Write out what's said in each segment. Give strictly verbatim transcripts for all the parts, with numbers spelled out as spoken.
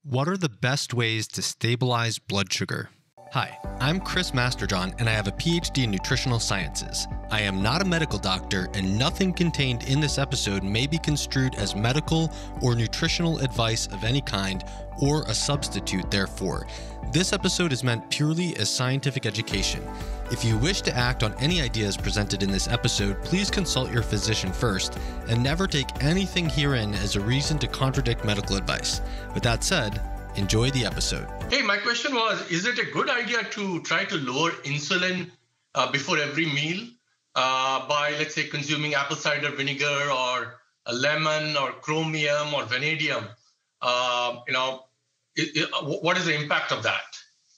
What are the best ways to stabilize blood sugar? Hi, I'm Chris Masterjohn, and I have a P H D in nutritional sciences. I am not a medical doctor, and nothing contained in this episode may be construed as medical or nutritional advice of any kind, or a substitute therefore. This episode is meant purely as scientific education. If you wish to act on any ideas presented in this episode, please consult your physician first, and never take anything herein as a reason to contradict medical advice. With that said, enjoy the episode. Hey, my question was, is it a good idea to try to lower insulin uh, before every meal uh, by, let's say, consuming apple cider vinegar or a lemon or chromium or vanadium? Uh, you know, it, it, what is the impact of that,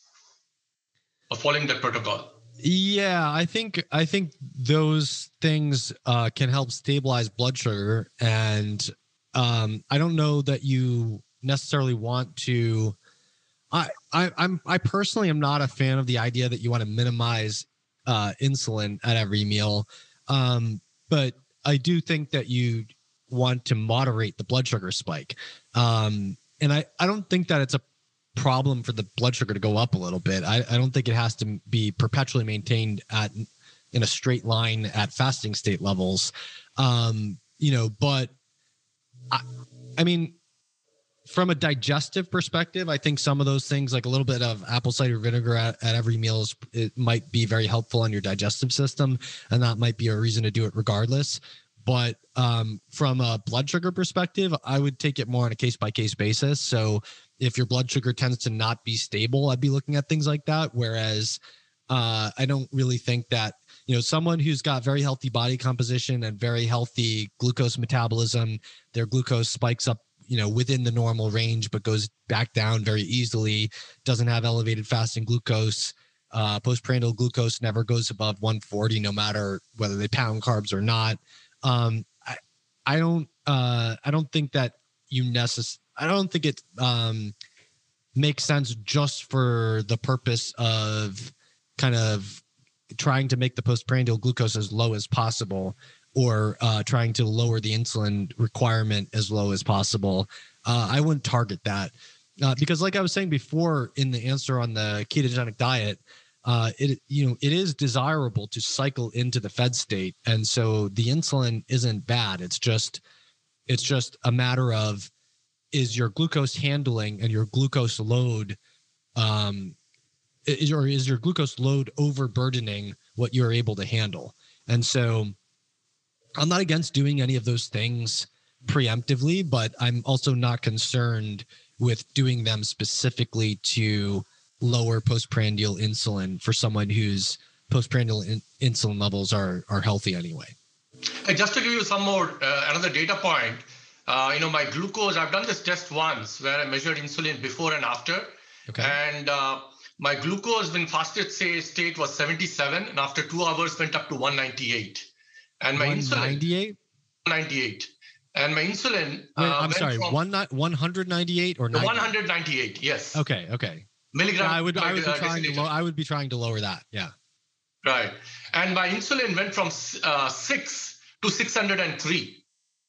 of following that protocol? Yeah, I think I think those things uh, can help stabilize blood sugar, and um, I don't know that you necessarily want to. I, I I'm I personally am not a fan of the idea that you want to minimize uh, insulin at every meal, um, but I do think that you want to moderate the blood sugar spike, um, and I I don't think that it's a problem for the blood sugar to go up a little bit. I, I don't think it has to be perpetually maintained at in a straight line at fasting state levels. Um, you know, but I, I mean, from a digestive perspective, I think some of those things, like a little bit of apple cider vinegar at, at every meal, is, it might be very helpful on your digestive system, and that might be a reason to do it regardless. But um, from a blood sugar perspective, I would take it more on a case-by-case basis. So if your blood sugar tends to not be stable, I'd be looking at things like that. Whereas uh, I don't really think that, you know, someone who's got very healthy body composition and very healthy glucose metabolism, their glucose spikes up, you know, within the normal range, but goes back down very easily, doesn't have elevated fasting glucose. Uh, postprandial glucose never goes above one forty, no matter whether they pound carbs or not. Um, I, I don't, uh, I don't think that you necess- I don't think it, um, makes sense just for the purpose of kind of trying to make the postprandial glucose as low as possible, or, uh, trying to lower the insulin requirement as low as possible. Uh, I wouldn't target that, uh, because like I was saying before in the answer on the ketogenic diet, Uh, it you know it is desirable to cycle into the fed state, and so the insulin isn't bad. It's just it's just a matter of, is your glucose handling and your glucose load, um, is, or is your glucose load overburdening what you're able to handle? And so, I'm not against doing any of those things preemptively, but I'm also not concerned with doing them specifically to lower postprandial insulin for someone whose postprandial in- insulin levels are are healthy anyway. Hey, just to give you some more, uh, another data point, uh, you know, my glucose, I've done this test once where I measured insulin before and after. Okay. And uh, my glucose when fasted say, state was seventy-seven, and after two hours went up to one ninety-eight. And my insulin, one ninety-eight? one ninety-eight. And my insulin. Wait, uh, I'm sorry, one, one ninety-eight or ninety? one ninety-eight, yes. Okay, okay. Milligram. Yeah, I would, I would be uh, trying to, lo- I would be trying to lower that. Yeah. Right, and my insulin went from uh, six to six hundred three.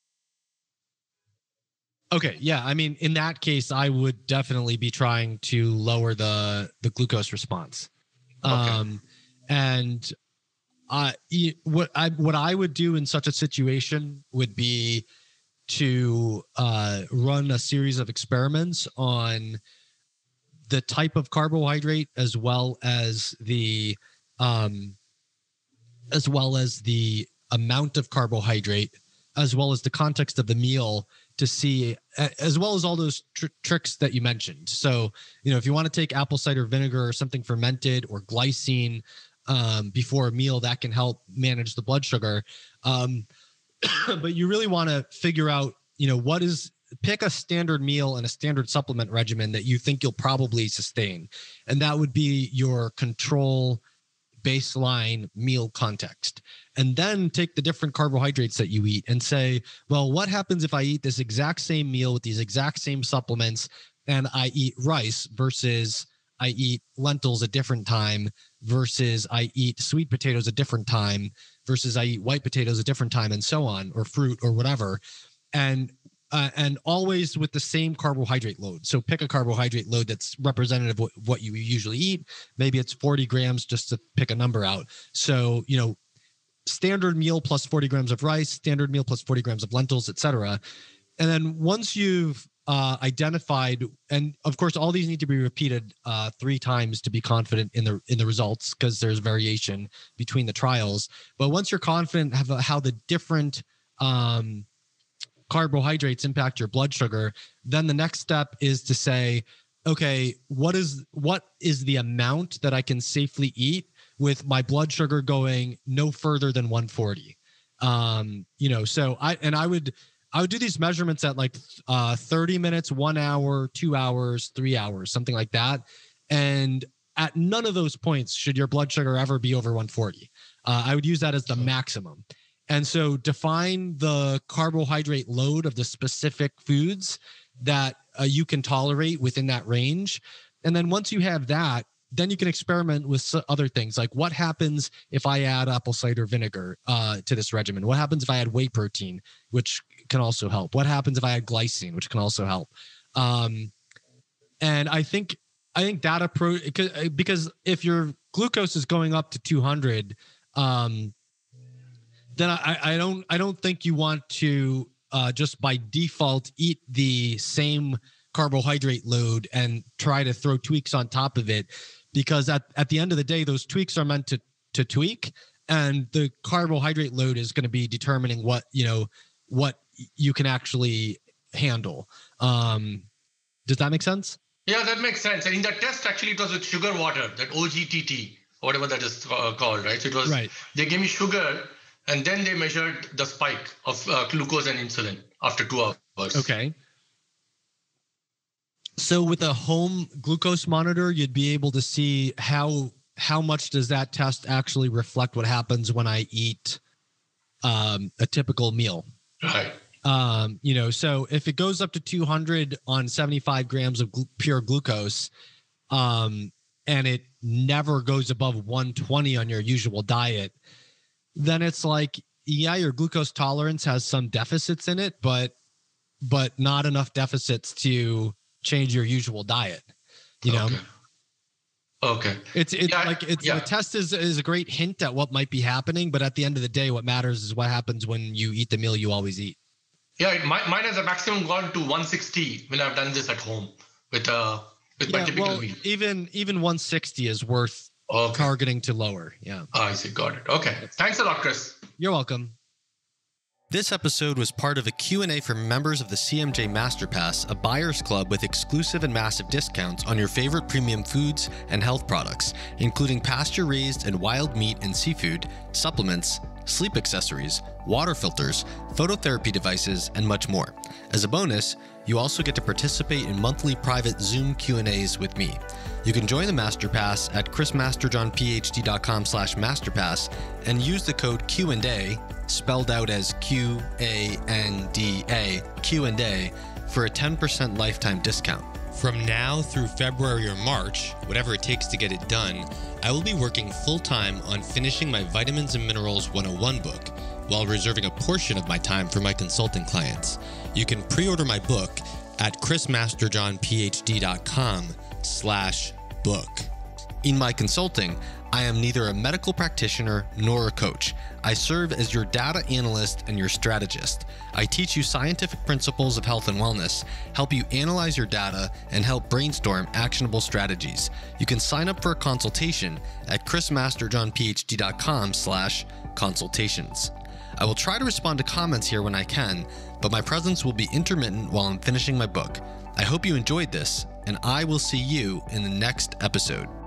Okay, yeah. I mean, in that case, I would definitely be trying to lower the the glucose response. Okay. Um, and I what I what I would do in such a situation would be to uh, run a series of experiments on the type of carbohydrate, as well as the um, as well as the amount of carbohydrate, as well as the context of the meal, to see, as well as all those tr- tricks that you mentioned. So, you know, if you want to take apple cider vinegar or something fermented, or glycine um, before a meal, that can help manage the blood sugar. Um, but you really want to figure out, you know, what is, pick a standard meal and a standard supplement regimen that you think you'll probably sustain. And that would be your control baseline meal context. And then take the different carbohydrates that you eat and say, well, what happens if I eat this exact same meal with these exact same supplements, and I eat rice versus I eat lentils a different time, versus I eat sweet potatoes a different time, versus I eat white potatoes a different time, and so on, or fruit or whatever. And uh, and always with the same carbohydrate load. So pick a carbohydrate load that's representative of what you usually eat. Maybe it's forty grams, just to pick a number out. So, you know, standard meal plus forty grams of rice, standard meal plus forty grams of lentils, et cetera. And then once you've uh, identified, and of course, all these need to be repeated uh, three times to be confident in the in the results, because there's variation between the trials. But once you're confident of how the different um, carbohydrates impact your blood sugar, then the next step is to say, okay, what is what is the amount that I can safely eat with my blood sugar going no further than one forty? Um, you know, so I and I would. I would do these measurements at like uh, thirty minutes, one hour, two hours, three hours, something like that. And at none of those points should your blood sugar ever be over one forty. Uh, I would use that as the maximum. And so define the carbohydrate load of the specific foods that uh, you can tolerate within that range. And then once you have that, then you can experiment with other things, like what happens if I add apple cider vinegar uh, to this regimen? What happens if I add whey protein, which can also help? What happens if I add glycine, which can also help? Um, and I think I think that approach, because if your glucose is going up to two hundred, um, then I, I don't I don't think you want to uh, just by default eat the same carbohydrate load and try to throw tweaks on top of it. Because at, at the end of the day, those tweaks are meant to to tweak, and the carbohydrate load is going to be determining what, you know, what you can actually handle. Um, does that make sense? Yeah, that makes sense. And in that test, actually, it was with sugar water, that O G T T, whatever that is uh, called, right? So it was, right. They gave me sugar, and then they measured the spike of uh, glucose and insulin after two hours. Okay. So with a home glucose monitor, you'd be able to see how how much does that test actually reflect what happens when I eat um, a typical meal. Right. Um, you know, so if it goes up to two hundred on seventy-five grams of glu- pure glucose, um, and it never goes above one twenty on your usual diet, then it's like, yeah, your glucose tolerance has some deficits in it, but but not enough deficits to change your usual diet, you know? Okay. Okay. It's it's yeah, like it's yeah. the test is is a great hint at what might be happening, but at the end of the day, what matters is what happens when you eat the meal you always eat. Yeah, it, my, mine has a maximum gone to one sixty when I've done this at home with uh with Yeah, my typical well, meal. even even one sixty is worth Okay. targeting to lower. Yeah. Oh, I see. Got it. Okay. Thanks a lot, Chris. You're welcome. This episode was part of a Q and A for members of the C M J Masterpass, a buyer's club with exclusive and massive discounts on your favorite premium foods and health products, including pasture-raised and wild meat and seafood, supplements, sleep accessories, water filters, phototherapy devices, and much more. As a bonus, you also get to participate in monthly private Zoom Q and A's with me. You can join the Masterpass at chrismasterjohnphd.com slash masterpass and use the code Q and A, spelled out as Q A N D A, Q and A, for a ten percent lifetime discount. From now through February or March, whatever it takes to get it done, I will be working full-time on finishing my Vitamins and Minerals one oh one book, while reserving a portion of my time for my consulting clients. You can pre-order my book at chrismasterjohnphd.com slash book. In my consulting, I am neither a medical practitioner nor a coach. I serve as your data analyst and your strategist. I teach you scientific principles of health and wellness, help you analyze your data, and help brainstorm actionable strategies. You can sign up for a consultation at chrismasterjohnphd.com slash consultations. I will try to respond to comments here when I can, but my presence will be intermittent while I'm finishing my book. I hope you enjoyed this, and I will see you in the next episode.